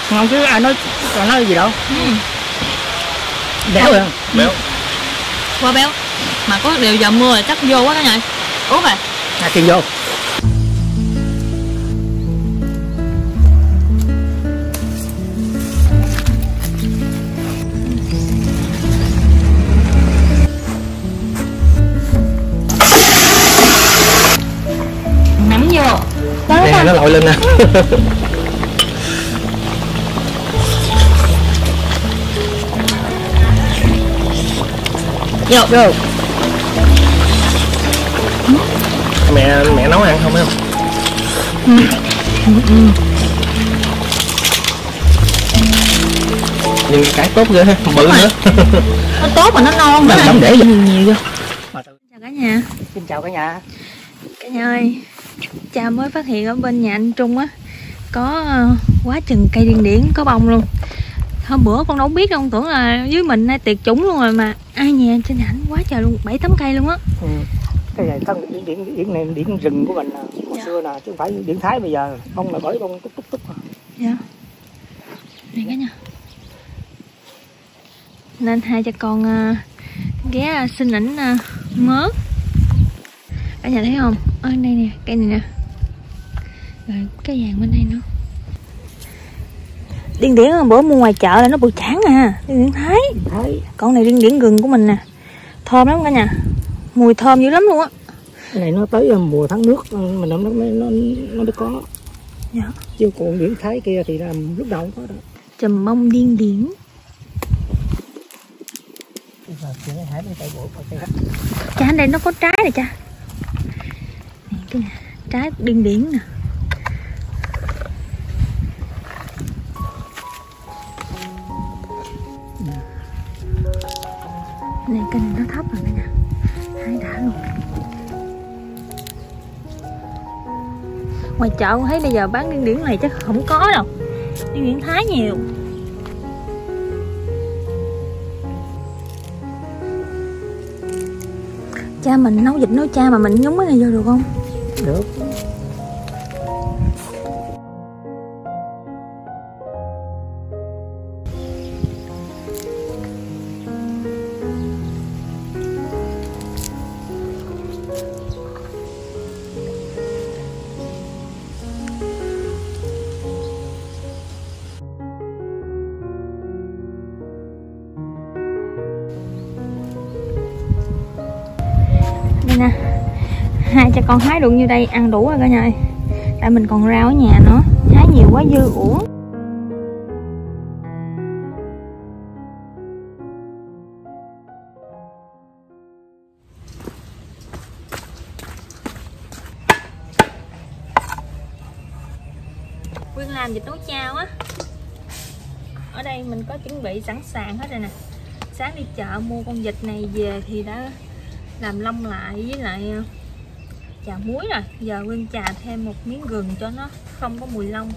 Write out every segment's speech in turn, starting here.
Ngon chứ, ai nói còn nói gì đâu. Béo rồi. Béo. Qua béo. Mà có điều giờ mưa là chắc vô quá cả nhà. Út à. Kiên vô. Nắm vô. Nè, nó lội lên nè. Vô. Vô. Mẹ nấu ăn không phải không? Nhưng cái tốt ghê ha, bự nữa. Nó tốt mà nó non nữa. Không để nhiều vô. Chào cả nhà. Xin chào cả nhà. Cả nhà ơi, cha mới phát hiện ở bên nhà anh Trung á có quá chừng cây điên điển có bông luôn. Hôm bữa con đâu biết đâu, con tưởng là dưới mình nay tiệt chủng luôn rồi mà ai nhà trên nhà ảnh quá trời luôn, 7-8 cây luôn á. Cái này thân điển này điển rừng của mình hồi xưa nè, chứ không phải điển Thái bây giờ. Bông là bởi bông túc. Dạ. Này cả nhà. Nên hai cha con ghé xin ảnh mớ. Cả nhà thấy không? Ở đây nè, cây này nè. Rồi cái vàng bên đây nữa. Điên điển bữa mua ngoài chợ là nó bự chản à. Điên điển Thái. Con này điên điển rừng của mình nè. Thơm lắm cả nhà. Mùi thơm dữ lắm luôn á. Cái này nó tới mùa tháng nước mình nó có. Dạ. Chứ còn điển Thái kia thì là lúc đầu không có đâu. Chùm bông điên điển. Cha ở đây nó có trái này cha. Này, cái này, trái điên điển nè. Này cây này nó thấp rồi cả nhà. Hái đã luôn. Ngoài chợ thấy bây giờ bán điên điển này chắc không có đâu. Điên điển Thái nhiều. Cha mình nấu vịt nấu cha mà mình nhúng cái này vô được không? Được. Nè, hai cha con hái được như đây ăn đủ rồi cả nhà ơi. Tại mình còn rau ở nhà nữa, hái nhiều quá dư uổng. Quyên làm vịt nấu chao á. Ở đây mình có chuẩn bị sẵn sàng hết rồi nè. Sáng đi chợ mua con vịt này về thì đã làm lông lại với lại chà muối rồi. Giờ Quyên chà thêm một miếng gừng cho nó không có mùi lông.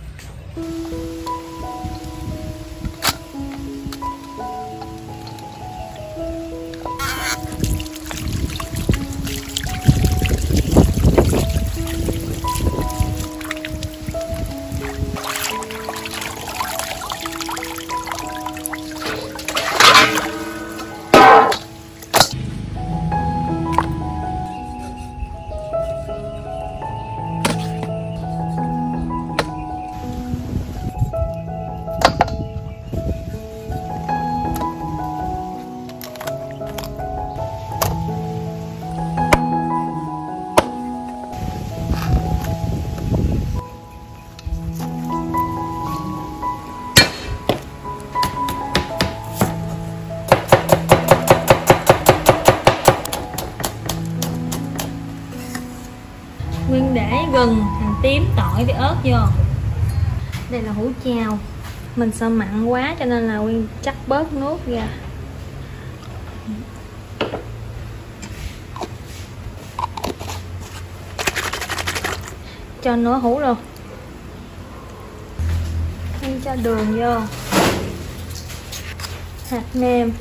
Quyên để gừng, hành tím, tỏi với ớt vô. Đây là hủ chao. Mình sợ mặn quá cho nên là Quyên chắc bớt nước ra. Cho nửa hũ luôn. Quyên cho đường vô, hạt nêm,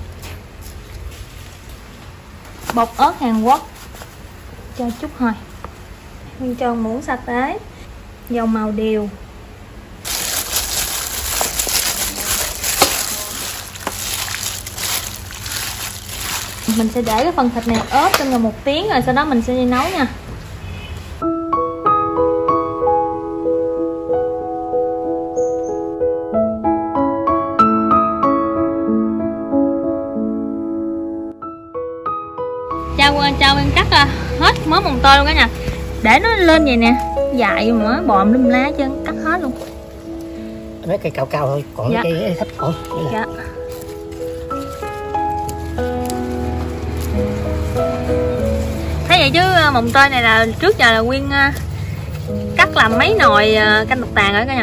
bột ớt Hàn Quốc, cho chút thôi. Quyên cho muỗng sa tế, dầu màu điều, Mình sẽ để cái phần thịt này ốp trong vòng 1 tiếng rồi sau đó mình sẽ đi nấu nha. Cho Nguyên cắt hết mớ mồng tơi luôn cả nhà. Để nó lên vậy nè, dài mà bòm lum lá chứ cắt hết luôn. Mấy cây cao cao thôi, còn dạ. Cây thấp thôi. Dạ. Thấy vậy chứ mồng tơi này là trước giờ là Nguyên cắt làm mấy nồi canh độc tàn rồi cả nhà.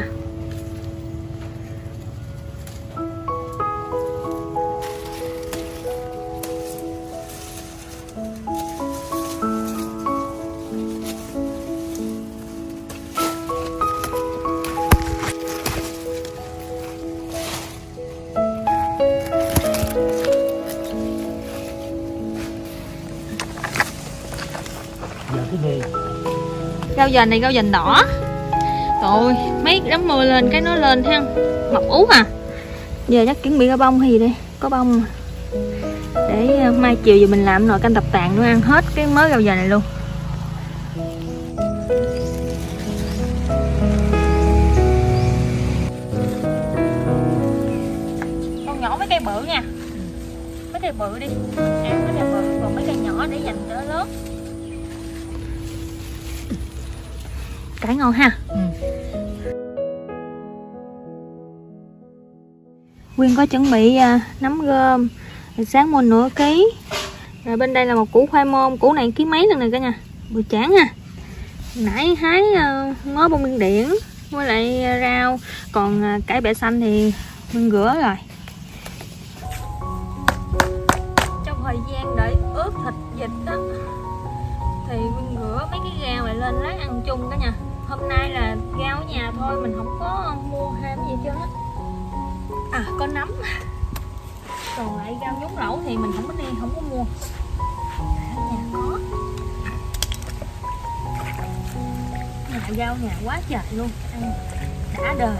Rau dền này rau dền đỏ. Rồi mấy đám mưa lên cái nó lên ha, mọc ú à. Giờ chắc chuẩn bị ra bông hay gì đây, có bông mà. Để mai chiều giờ mình làm nồi canh tập tàn nữa, ăn hết cái mớ rau dền này luôn. Con nhỏ mấy cây bự nha, mấy cây bự đi, ăn mấy cây bự, còn mấy cây nhỏ để dành cho lớn. Cải ngon ha. Nguyên có chuẩn bị nấm rơm, sáng mua nửa ký. Rồi bên đây là một củ khoai môn, củ này ký mấy lần này cả nhà, bự chán ha. Nãy hái ngó bông điên điển với lại rau, còn cải bẹ xanh thì Nguyên rửa rồi. Trong thời gian đợi ướp thịt vịt đó thì Nguyên rửa mấy cái rau này lên lát ăn chung cả nhà. Hôm nay là rau ở nhà thôi, mình không có mua thêm gì hết trơn á. À, có nấm. Còn lại rau nhúng lẩu thì mình không có đi, không có mua. Ở nhà có. Nhà rau nhà quá trời luôn, ăn đã đời.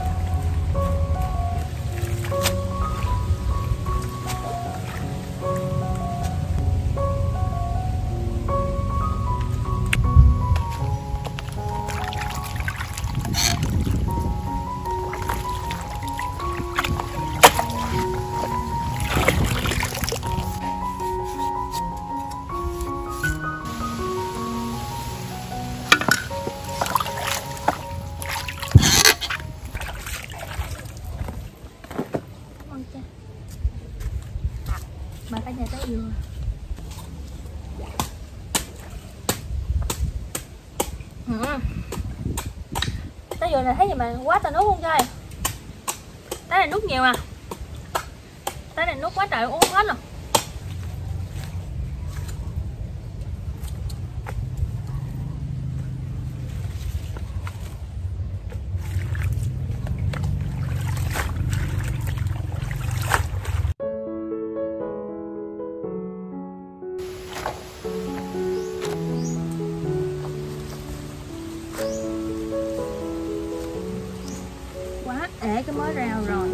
Mà cả nhà tới dừa. Tới dừa này thấy gì mà quá trời nước luôn trời. Tới này nước nhiều à. Tới này nước quá trời uống hết rồi. Để cái mớ rau rồi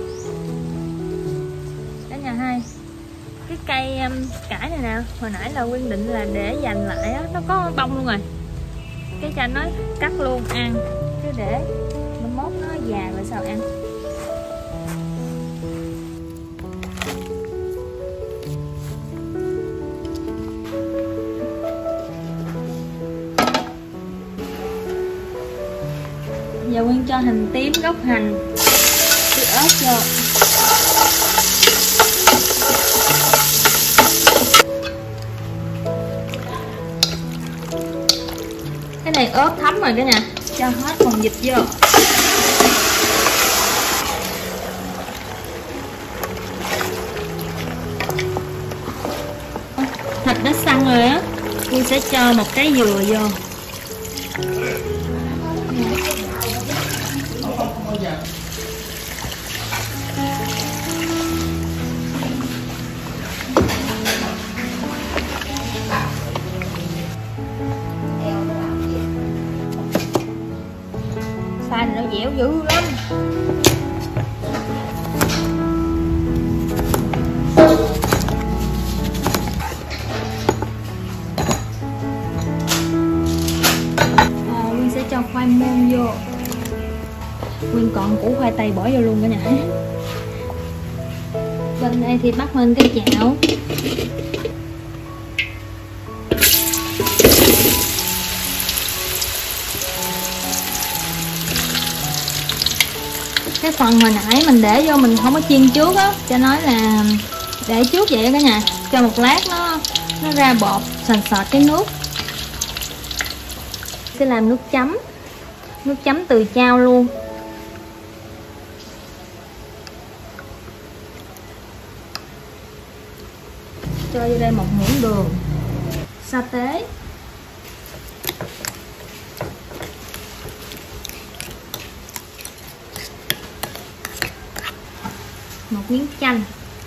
cả nhà hai. Cái cây cải này nè, hồi nãy là Nguyên định là để dành lại á, nó có bông luôn rồi. Cái cha nói cắt luôn ăn, chứ để mai mốt nó già rồi sao ăn. Giờ Nguyên cho hành tím, gốc hành, ớt vô. Cái này ớt thấm rồi cả nhà, cho hết phần vịt vô. Thịt đã săn rồi á, Nguyên sẽ cho một cái dừa vô. Xay nó dẻo dữ lắm. củ khoai tây bỏ vô luôn cả nhà. Bên đây thì bắt lên cái chảo. Cái phần hồi nãy mình để vô mình không có chiên trước á, cho nói là để trước vậy cả nhà, cho một lát nó ra bọt sền sệt cái nước. Sẽ làm nước chấm từ chao luôn. Cho vô đây một muỗng đường, sa tế, một miếng chanh,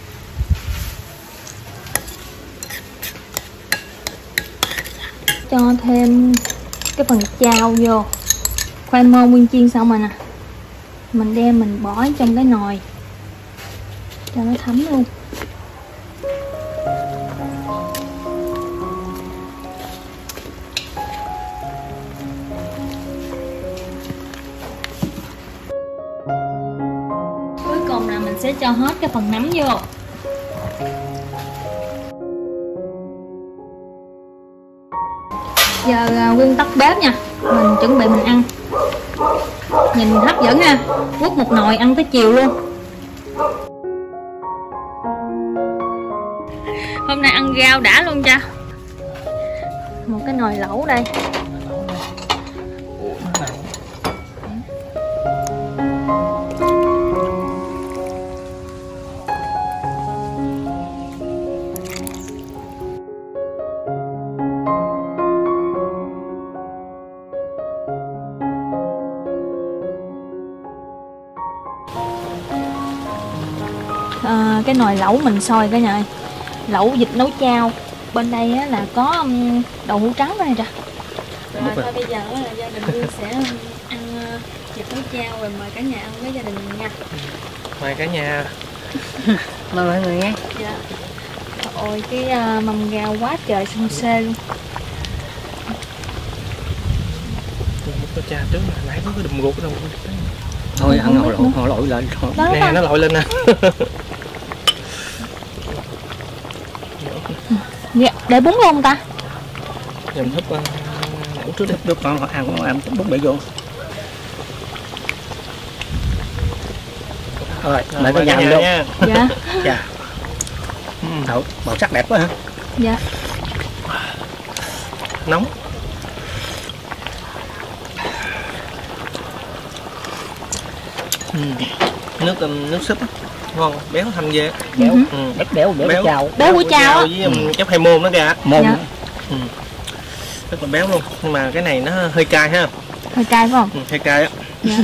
cho thêm cái phần chao vô. Khoai môn nguyên chiên xong rồi nè, mình đem mình bỏ trong cái nồi cho nó thấm luôn. Cuối cùng là mình sẽ cho hết cái phần nấm vô. Giờ Quyên tắt bếp nha, mình chuẩn bị mình ăn. Nhìn hấp dẫn ha, quất một nồi ăn tới chiều luôn. Hôm nay ăn rau đã luôn cha. Một cái nồi lẩu đây. Cái nồi lẩu mình sôi cả nhà ơi. Lẩu vịt nấu chao. Bên đây á, là có đậu hũ trắng đây nè. Rồi thôi bây giờ là gia đình Quyên sẽ ăn vịt nấu chao, rồi mời cả nhà ăn với gia đình mình nha. Mời cả nhà. Mời mọi người nghe. Dạ. Ôi cái mâm rau quá trời xung xê luôn. Có cha trước mà nãy có cái đùm ruột đâu. Thôi ăn họ lội lên. Nè nó lội lên nè. Dạ, để bún luôn ta. Dầm húp lẩu trước đi. Đứa con họ ăn bún bể vô. Rồi, mời cả nhà luôn. Dạ. Dạ. Màu sắc đẹp quá hả? Dạ. Nóng. Nước súp ngon, béo thanh ghê. Béo, béo chao. Béo của chao á. Với cháo khoai môn đó kìa. Môn. Dạ. Rất là béo luôn, nhưng mà cái này nó hơi cay ha. Hơi cay phải không? Hơi cay á. Dạ.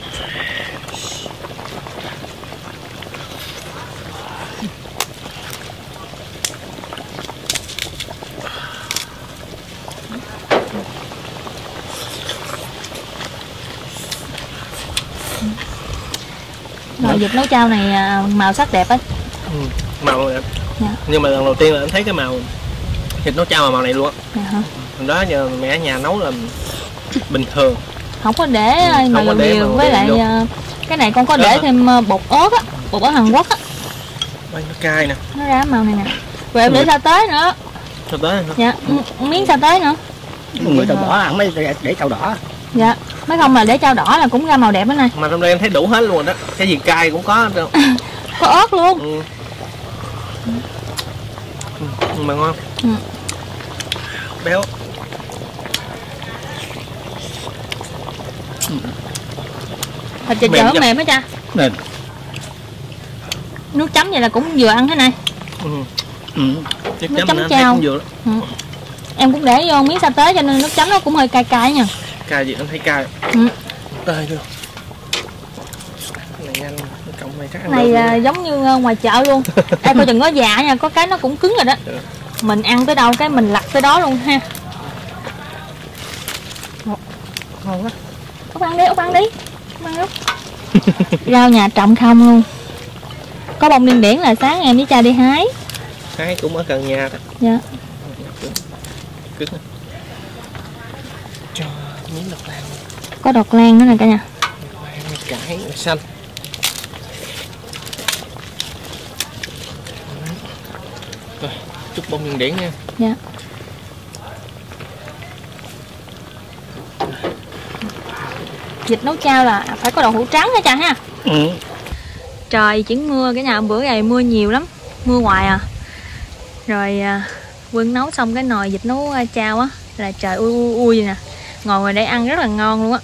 Rồi vịt nấu chao này màu sắc đẹp á. Màu đẹp. Dạ. Nhưng mà lần đầu tiên là em thấy cái màu thịt nấu chao mà màu này luôn á. Dạ hả? Hồi đó giờ mẹ ở nhà nấu là bình thường. Không có để màu có để nhiều, màu với lại cái này con có để thêm bột ớt á, bột ớt Hàn Quốc á. Đây, nó cay nè. Nó ra màu này nè. Rồi em để sa tế nữa. Sa tế hả? Dạ, miếng sa tế nữa. Người ta bỏ ăn mấy để chao đỏ. Dạ, mấy không mà để chao đỏ là cũng ra màu đẹp đó này. Mà trong đây em thấy đủ hết luôn rồi đó. Cái gì cay cũng có đâu. Có ớt luôn. Mà ngon. Béo. Thịt chợ chợ mềm á cha. Mềm. Nước chấm vậy là cũng vừa ăn thế này. Nước chấm chao. Em cũng để vô miếng sa tế cho nên nước chấm nó cũng hơi cay cay nha. Cay gì anh thấy cay. Đây được. Này nhanh, cộng này chắc ăn này giống như ngoài chợ luôn. Em coi chừng có già nha, có cái nó cũng cứng rồi đó. Được. Mình ăn tới đâu cái mình lặt tới đó luôn ha. Ngon quá. Út ăn đi, Út ăn đi. Út ăn đi. Rau nhà trồng không luôn. Có bông điên điển là sáng em với cha đi hái. Hái cũng ở gần nhà đó. Dạ. Cứng. Cho miếng độc lan. Có đọt lan nữa nè cả nhà. Cải xanh. chút bông nguyên điển nha. Dạ. Vịt nấu chao là phải có đậu hũ trắng hả cha ha? Ừ. Trời chuyển mưa cả nhà, bữa này mưa nhiều lắm, mưa hoài à. Rồi Quân nấu xong cái nồi vịt nấu chao á là trời ui ui ui nè, ngồi ngoài đây ăn rất là ngon luôn á.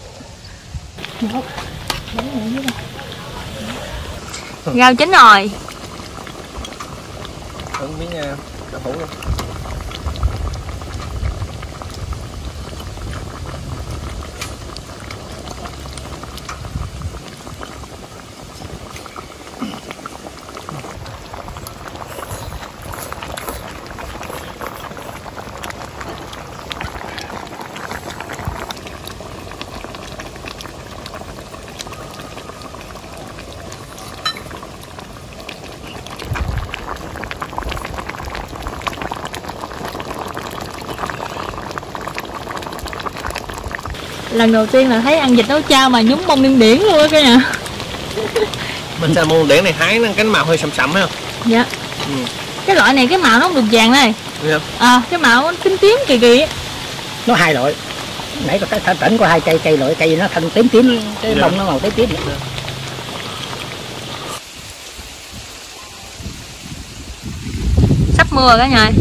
Rau chín rồi. Thử miếng đậu hũ luôn. Lần đầu tiên là thấy ăn vịt nấu chao mà nhúng bông điên điển luôn á cả nhà. Mình sao bông điển này hái nó cánh màu hơi sậm sậm phải không? Dạ. Ừ. Cái loại này cái màu nó không được vàng này. Dạ. Cái màu nó tím tím kỳ kỳ. Nó hai loại. Nãy có cái tỉnh có hai cây loại cây nó thân tím tím, cái bông nó màu tím tím. Sắp mưa rồi cả nhà.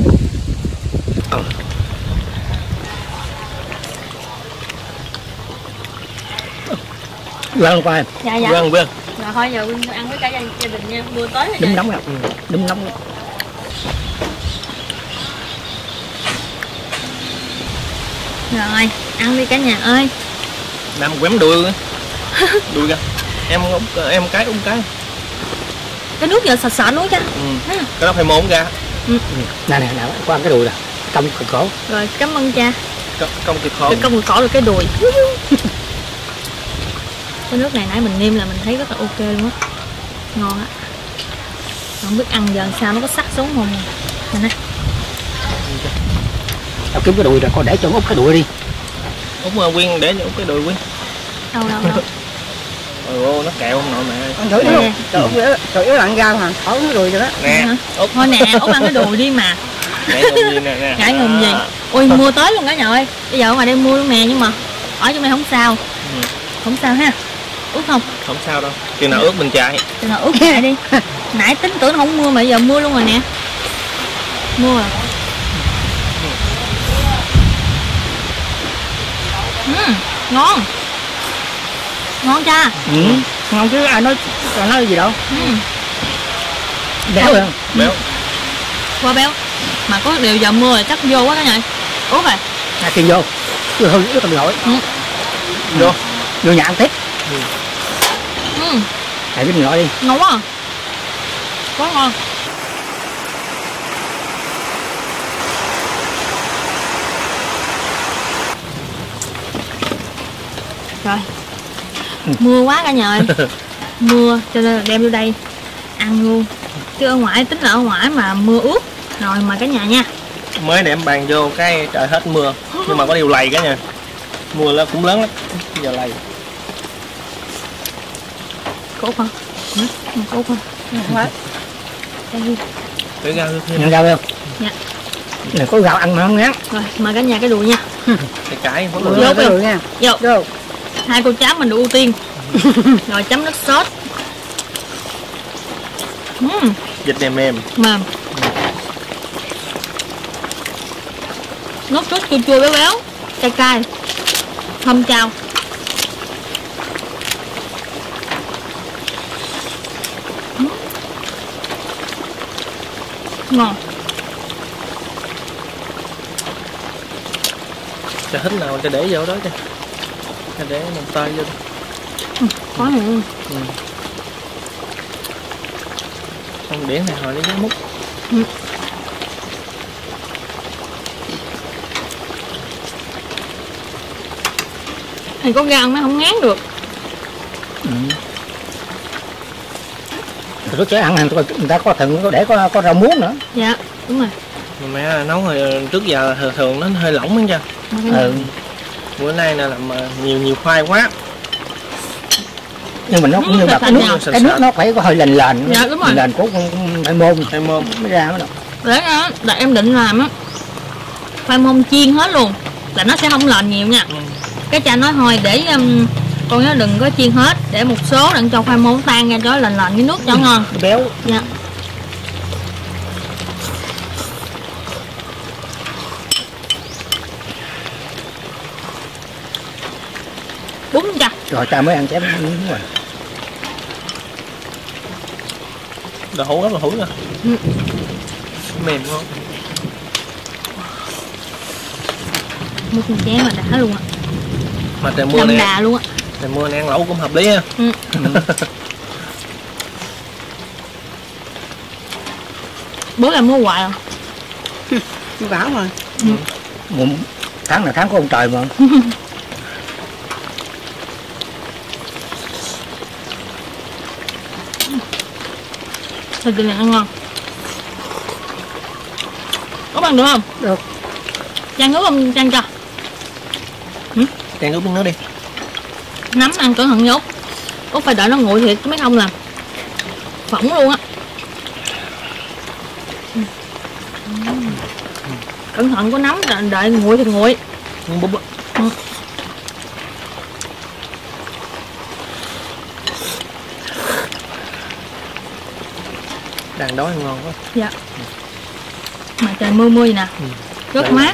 Vâng qua em. Dạ dạ. Vâng vâng. Rồi thôi giờ Quynh ăn với cả gia đình nha, mưa tới rồi. Đúng nóng rồi. Đúng nóng rồi. Rồi, ăn đi cả nhà ơi. Làm quém đuôi đuôi ra. Em cái úng cái. Cái nước giờ sạch sạch luôn cha. Cái đó phải môn ra. Nè qua cái đùi nè, cong cực khổ. Rồi cảm ơn cha. Công cực khổ. Cái công cực khổ được cái đùi. Cái nước này nãy mình nêm là mình thấy rất là ok luôn á, ngon á. Không biết ăn giờ sao nó có sắc xuống không nè. Tao kiếm cái đùi rồi, con để cho úp cái đùi đi. Úp Quyên để cho úp cái đùi Quyên. Đâu. Ồ nó kẹo không nội mẹ. Con thử đi. Trời ơi ăn rau mà, thổi cái đùi rồi đó. Nè. Thôi nè, Út ăn cái đùi đi mà. Ngại ngùng gì nè. Ngại ngùng gì? Ôi mưa tới luôn cả nhà ơi. Bây giờ ở ngoài đây mưa luôn nè, nhưng mà ở trong đây không sao. Không sao ha. Út không? Không sao đâu. Chừng nào ướt mình chạy. Chừng nào ướt chạy đi. Nãy tính tưởng không mưa mà giờ mưa luôn rồi nè. Mưa rồi. Ngon. Ngon cha. Ngon chứ ai nói còn nói gì đâu. Béo không? Béo. Qua béo. Mà có điều giờ mưa rồi chắc vô quá cả nhà. Út rồi. Tiền vô. Chưa hư ướt tầm nổi. Vô nhà ăn tiếp. Thầy cái nồi đi. Ngon quá à. Quá ngon. Rồi. Mưa quá cả nhà ơi. Mưa cho nên là đem vô đây ăn luôn. Chứ ở ngoài tính là ở ngoài mà mưa ướt. Rồi mời cả nhà nha. Mới để em bàn vô cái trời hết mưa. Nhưng mà có điều lầy cả nhà. Mưa nó cũng lớn lắm. Giờ lầy. Cốt không? Cốt không? Quá. Để rau Nhận rau không? Dạ. Này có rau ăn mà không ngán. Rồi mời cả nhà cái đùi nha. Cái Vô cái đùi nha. Vô. Hai cô cháu mình được ưu tiên. Rồi chấm nước sốt. Vịt này mềm. Mềm. Nước sốt chua chua béo béo, cay cay, thơm chao. Ngon. Cho hết nào cho để vô đó cho. Cho để một tay vô. Có này luôn. Không điển này hồi lấy giá mút. Thì có gan nó không ngán được. Lúc trẻ ăn người ta có thừng để có rau muống nữa. Dạ đúng rồi. Mẹ nấu hồi trước giờ thường nó hơi lỏng lắm cha. Bữa nay là làm nhiều khoai quá. Nhưng mà nó cũng như mà cái nước nó phải có hơi lền. Dạ đúng rồi. Lền cũng phải môn mới ra mới được. Là em định làm á khoai môn chiên hết luôn, là nó sẽ không lợn nhiều nha. Cái cha nói thôi để con nó đừng có chiên hết, để một số đặng cho khoai môn tan ra cho lành với nước cho ngon béo. Dạ. Bún cha Rồi cha mới ăn chém miếng rồi. Đậu hũ rất là hũ nha. Mềm ngon. một chén mà đã luôn á. Mà trời mưa này, đà luôn á. Trời mưa này ăn lẩu cũng hợp lý ha. Bữa là mua hoài à? Mua bảo rồi. Tháng là tháng của ông trời mà. Thịt này ăn ngon. Có bằng được không? Được. Chan nước không chan cho? Chan nước nó đi. Nấm ăn cẩn thận nhốt. Út phải đợi nó nguội thiệt chứ mấy không làm phỏng luôn á. Cẩn thận có nấm, đợi nguội thì nguội. Búp á. Đang đói ngon quá. Dạ. Mà trời mưa mưa vậy nè. Rất mát.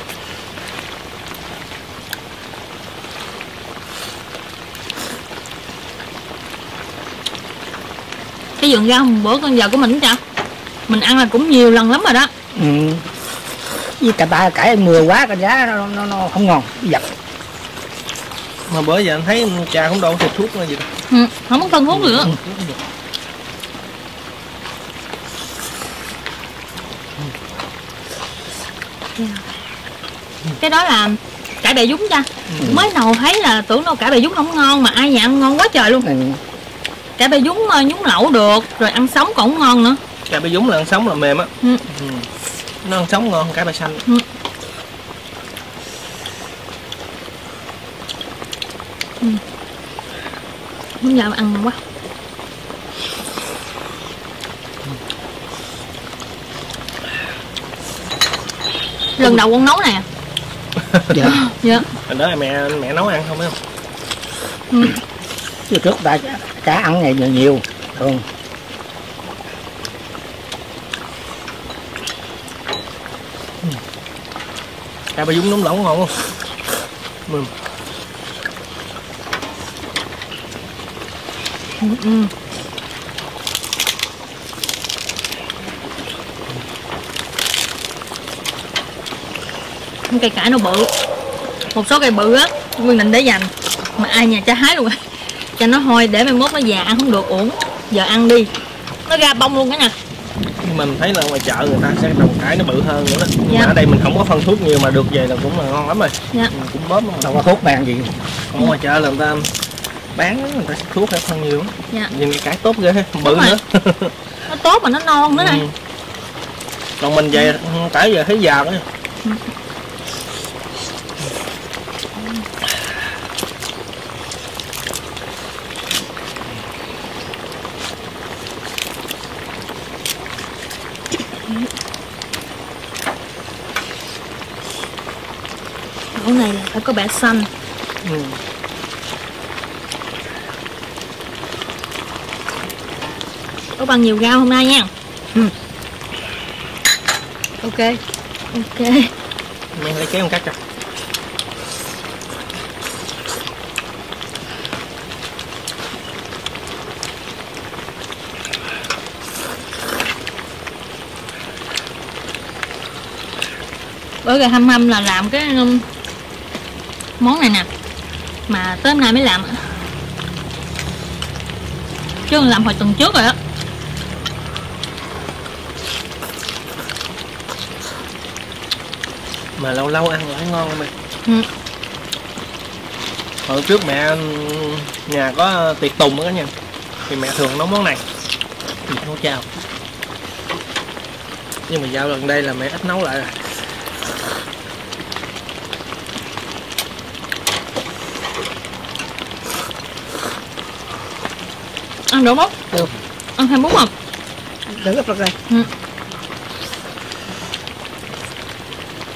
Cái vườn rau bữa con giờ của mình sao? Mình ăn là cũng nhiều lần lắm rồi đó. Với cà cải mưa quá cái giá nó không ngon, giật. Mà bữa giờ anh thấy cha không đâu thịt thuốc nữa gì đâu. Không có phân thuốc nữa. Cái đó là cải bẹ dúng cha. Mới đầu thấy là tưởng đâu cải bẹ dúng không ngon mà ai nhà ăn ngon quá trời luôn. Cải bẹ dúng nhúng lẩu được, rồi ăn sống còn ngon nữa. Cải bẹ dúng là ăn sống là mềm á. Nó ăn sống ngon, cải bẹ xanh. Bây giờ ăn quá. Lần đầu con nấu nè. Dạ. Dạ. Hồi đó mẹ nấu ăn không biết không? Chứ trước ta cá ăn ngày nhiều thường. Cải bẹ dúng nấm lẩu ngon không? Cây cải nó bự, một số cây bự á Nguyên định để dành mà ai nhà cha hái luôn. Cha nó thôi để mai mốt nó già ăn không được uổng, giờ ăn đi, nó ra bông luôn cái nè. Nhưng mình thấy là ngoài chợ người ta sẽ trồng cải nó bự hơn nữa đó. Nhưng dạ. mà ở đây mình không có phân thuốc nhiều mà được về là cũng là ngon lắm rồi. Dạ. Cũng bóp đâu có thuốc mang gì. Còn ngoài chợ là người ta bán người ta thuốc hay phân nhiều lắm. Dạ. Nhưng cái cải tốt ghê, bự nữa. Nó tốt mà nó non nữa này. Còn mình về cải giờ thấy già nữa. Cái này là phải có bẹ xanh. Có bằng nhiều rau hôm nay nha. Ok. Ok. Mẹ lấy kéo một cắt cho. Bữa giờ hâm là làm cái món này nè, mà tới hôm nay mới làm, chứ làm hồi tuần trước rồi á. Mà lâu lâu ăn lại ngon lắm mày. Hồi trước mẹ nhà có tiệc tùng đó nha, thì mẹ thường nấu món này, nấu chao. Nhưng mà dạo gần đây là mẹ ít nấu lại rồi. Ăn được không? Được. Ăn thêm bún không? Được rồi.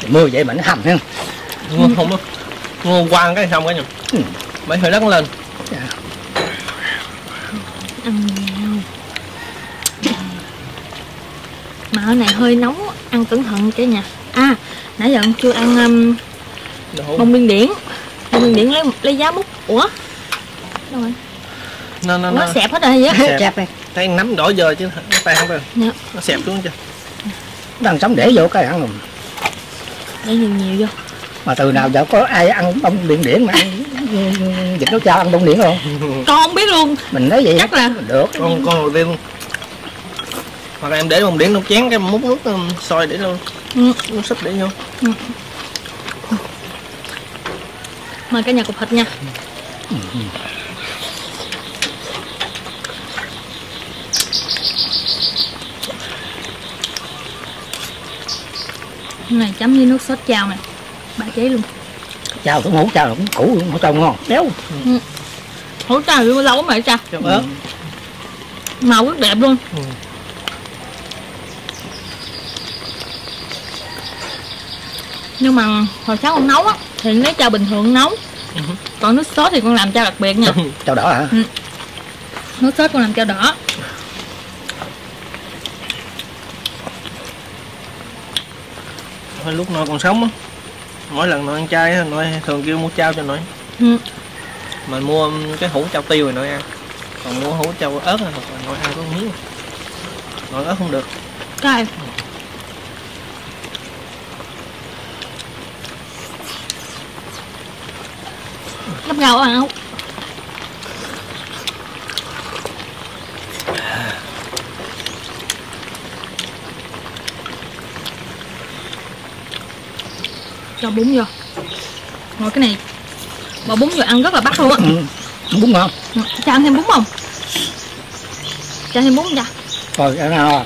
mưa vậy mà nó hầm ha. Không đâu. Ngon qua cái xong cái nhỉ. Mấy hơi đất lên. Dạ. Mà ở này hơi nóng, ăn cẩn thận cả nhà. À, nãy giờ chưa ăn bông điên điển. Bông điên điển lấy giá múc. Ủa? Đâu rồi? Nó xẹp hết rồi vậy? Chẹp này. Thấy nắm đỏ giờ chứ nó tan không phải. Dạ. Nó xẹp xuống chưa? Đang sống để vô cái ăn luôn. Để nhiều vô. Mà từ nào giờ có ai ăn bông điển điển mà ăn vịt nấu chao ăn bông điển không? Con không biết luôn. Mình nói vậy chắc là được. Con đầu tiên. Hoặc là em để bông điển trong chén cái múc nước sôi để luôn. Nước súp để vô. Mời cả nhà cục thịt nha. Này chấm với nước sốt chao này, 3 trái luôn. Chao cũng hủ chao cũng củ hủ chao ngon béo. Hủ chao lâu lắm vậy cha. Màu rất đẹp luôn. Nhưng mà hồi sáng con nấu á thì lấy chao bình thường nấu. Còn nước sốt thì con làm chao đặc biệt nha. Chao đỏ hả? Nước sốt con làm chao đỏ. Hồi lúc nội còn sống á, mỗi lần nội ăn chay á, nội thường kêu mua chao cho nội. Mà mua cái hũ chao tiêu rồi nội ăn. Còn mua hũ chao ớt hoặc là nội ăn có miếng. Nội ớt không được. Cay. Lắp rau ăn không? Cho bún vô. Rồi cái này bỏ bún vô ăn rất là bắt luôn á. Bún ngon. Cha ăn thêm bún không? Cha thêm bún không cha? Rồi ăn nào.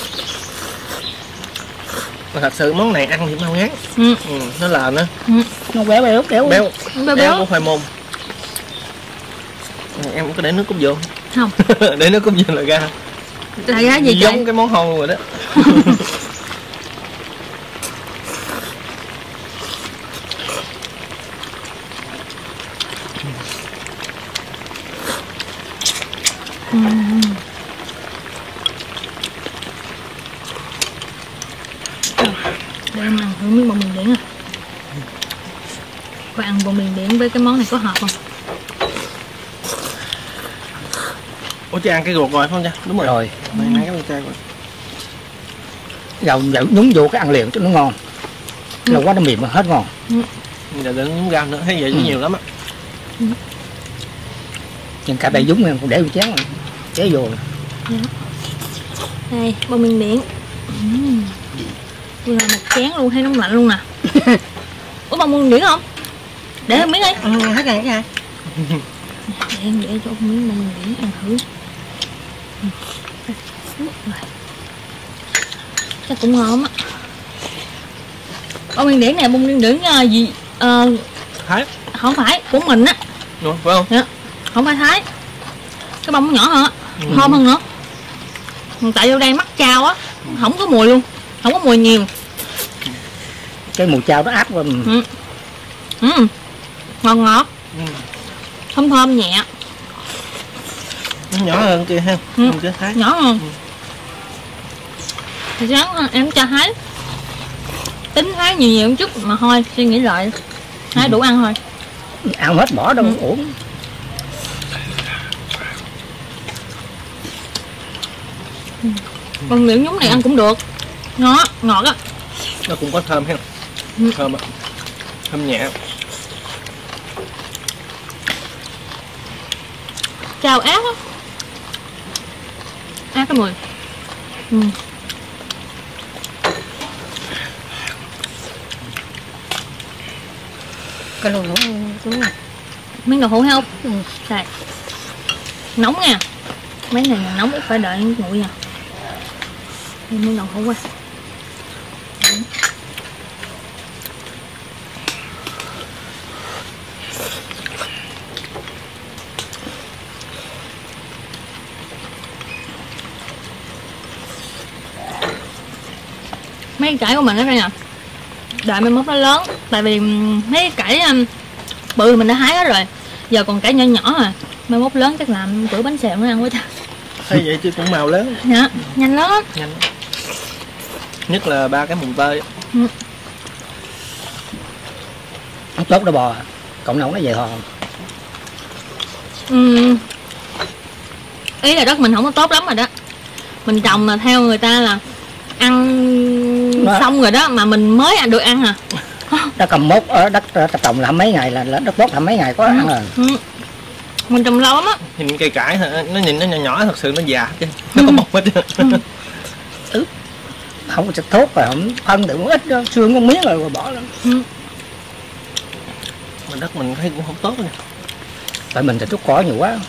Mà thật sự món này ăn thì mau ngán. Nó là nó. Nó béo béo béo. Béo của khoai môn. Em có để nước cốt dừa không? Để nước cốt dừa là ra. Là ra gì giống cái món hon rồi đó. Để em ăn thử miếng bông điên điển à. Coi ăn bông điên điển với cái món này có hợp không? Ủa chứ ăn cái ruột rồi phải không cha? Đúng rồi. Rồi. Mày nãy cái chay rồi. Dầu nhúng vô cái ăn liền cho nó ngon. Lâu quá nó mềm mà hết ngon. Giờ đừng nhúng rau nữa, thấy vậy chứ nhiều lắm á. Nhưng cả bầy dúng em cũng để vô chén rồi. Chế vô. Dạ. Đây, bông điên điển. Vừa là một chén luôn, hay nóng lạnh luôn nè. Ủa bông điên điển không? Để thêm miếng đi. Hết rồi nha. Để cho miếng bông điển ăn thử. Chắc cũng ngon á. Bông điên điển này bông điên điển gì? Thái. Không phải của mình á. Đúng phải không? Dạ. Không phải Thái. Cái bông nó nhỏ hơn á, thơm hơn nữa. Tại vô đây mắc chao á, không có mùi luôn, không có mùi nhiều. Cái mùi chao nó áp qua. Ngon ngọt, thơm thơm nhẹ. Nó nhỏ hơn kia ha, không chứ Thái. Nhỏ hơn. Thì sáng em cho Thái tính Thái nhiều nhiều một chút mà thôi, suy nghĩ lại Thái đủ ăn thôi. Ăn hết bỏ đâu uổng. Còn miệng nhúng này ăn cũng được, ngọt ngọt á. Nó cũng có thơm ha, thơm á, thơm nhẹ. Chao ác á, ác cái mùi. Cái đồ đúng rồi. Miếng đậu hũ hay không? Đây. Nóng nha. Mấy này là nóng ít phải đợi nguội nha. Đây miếng đậu hũ qua. Mấy cải của mình ở đây nè. đợi mai mốt nó lớn. Tại vì mấy cải bự mình đã hái hết rồi, giờ còn cải nhỏ nhỏ à, mai mốt lớn chắc làm bữa bánh xèo nó ăn quá trời. Thấy vậy chứ cũng màu lớn. Dạ, nhanh lớn á. Nhanh. Nhất là 3 cái mùng tơi. Không tốt đâu bò, cộng nấu nó về thôi. Ý là đất mình không có tốt lắm rồi đó. Mình trồng mà theo người ta là ăn đó. Xong rồi đó mà mình mới được ăn à. Đất cầm mốt ở đất trồng là mấy ngày là đất tốt là mấy ngày có ăn rồi. Mình trồng lâu lắm á. Nhìn cây cải nó nhìn nó nhỏ nhỏ thật sự nó già chứ. Nó có bọc hết chứ. Không có chất tốt rồi, không phân được ít đó, xương con miếng rồi bỏ lên. Mà đất mình thấy cũng không tốt nha. Tại mình thì chút cỏ nhiều quá.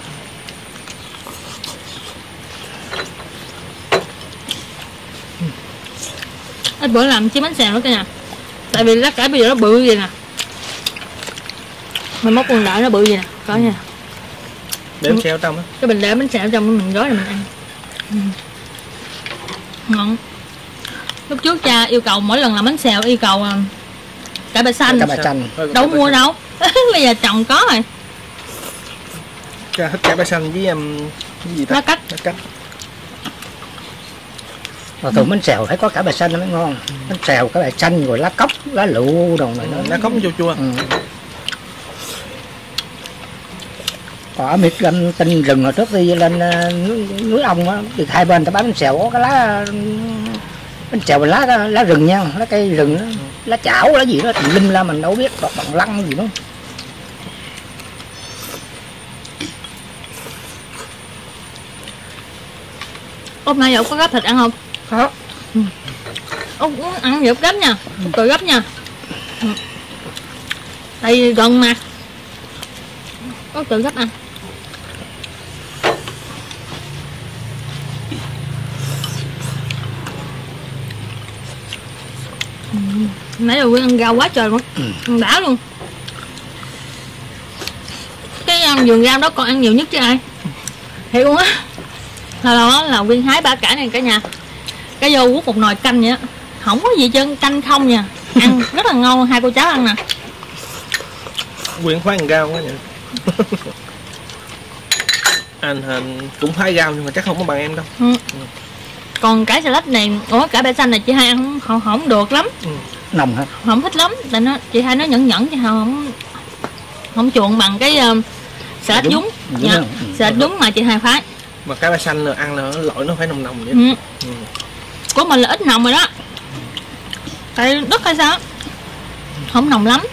Ít bữa làm chiếc bánh xèo nữa cả nhà. Tại vì lá cải bây giờ nó bự vậy nè. Mình móc con đợi nó bự vậy nè, có nha. Để bánh xèo trong á. Cái mình để bánh xèo trong mình gói rồi mình ăn. Ngon. Lúc trước cha yêu cầu mỗi lần làm bánh xèo yêu cầu cải bẹ xanh. Cải bẹ xanh. Đâu mua đâu. Bây giờ trồng có rồi. Cha thích cải bẹ xanh với cái gì ta? Lá cách. Lá cách. Mà thường bánh xèo phải có cải bẹ xanh nó mới ngon. Bánh xèo cải bẹ xanh rồi lá cóc, lá lựu đồ này nó. Lá cóc chua chua. Ở miệt tinh rừng hồi trước đi lên núi Ông á, thì hai bên ta bán bánh xèo có cái lá bánh xèo lá rừng nha, lá cây rừng đó, lá chảo lá gì đó tùm lum la mình đâu biết, bằng lăng gì đó. Hôm nay Dậu có gắp thịt ăn không? Có. Út ăn Dậu gắp nha, tự gắp nha. Đây gần mà. Út tự gắp ăn. Nãy giờ Quyên ăn rau quá trời luôn, ăn đã luôn. Cái vườn rau đó con ăn nhiều nhất chứ ai. Thiệt luôn á. Hồi đó là Quyên hái 3 cải này cả nhà. Cái vô quất một nồi canh vậy á. Không có gì chân canh không nha. Ăn rất là ngon, hai cô cháu ăn nè. Quyên khoái ăn rau quá vậy. Anh cũng khoái rau nhưng mà chắc không có bằng em đâu. Còn cải salad này, cải bẹ xanh này chị hai ăn không được lắm. Nồng hả? Không thích lắm, tại nó chị hai nó nhẫn chứ không chuộng bằng cái salad nhúng. Dạ, salad nhúng mà chị hai phái. Mà cái bẹ xanh là ăn là lỗi nó phải nồng nồng vậy. Của mình là ít nồng rồi đó. Tại đất hay sao? Không nồng lắm.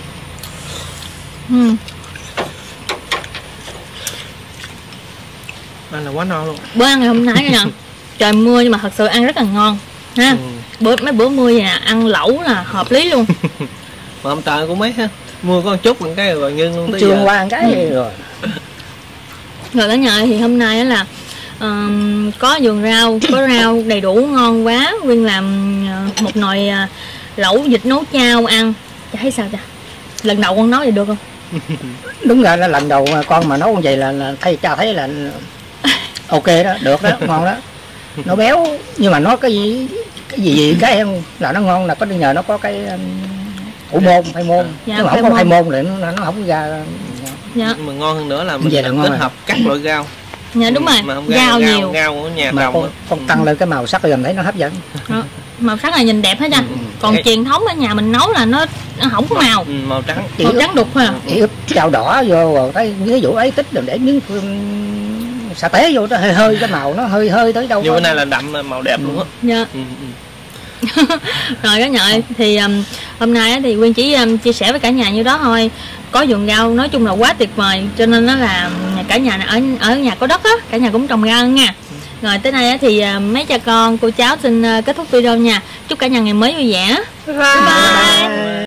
Ăn là quá no luôn. Bữa ăn ngày hôm nay nè, trời mưa nhưng mà thật sự ăn rất là ngon ha. Mấy bữa mưa vậy nè, ăn lẩu là hợp lý luôn. Mà hôm trời cũng mấy ha, mưa có một chút một cái rồi ngưng luôn tới chưa qua một cái rồi. Rồi cả nhà thì hôm nay là có vườn rau, có rau đầy đủ ngon quá. Quyên làm một nồi lẩu vịt nấu chao ăn. Chả thấy sao cha? Lần đầu con nấu vậy được không? Đúng ra là lần đầu con mà nấu như vậy là cha thấy là ok đó, được đó, ngon đó. Nó béo nhưng mà nó cái gì cái em là nó ngon là có nhờ nó có cái hổ môn, phai môn. Dạ, nhưng mà không có phai môn thì nó không ra. Dạ. Mà ngon hơn nữa là mình là kết hợp các loại rau. Dạ đúng rồi, rau nhiều. Rau của nhà mà trồng con tăng lên cái màu sắc rồi thấy nó hấp dẫn. Màu sắc là nhìn đẹp hết nha. Còn truyền thống ở nhà mình nấu là nó không có màu. Màu trắng. Màu trắng đục thôi à. Ướp chao đỏ vô rồi cái ví dụ ấy tích rồi để miếng sa tế vô nó hơi cái màu nó hơi tới đâu. Nhưng bữa nay là đậm màu đẹp luôn á. Dạ. Rồi cả nhà ơi, thì hôm nay thì Quyên chỉ chia sẻ với cả nhà như đó thôi. Có vườn rau nói chung là quá tuyệt vời, cho nên nó là cả nhà này ở nhà có đất á, cả nhà cũng trồng rau nha. Rồi tới nay thì mấy cha con cô cháu xin kết thúc video nha. Chúc cả nhà ngày mới vui vẻ. Bye bye.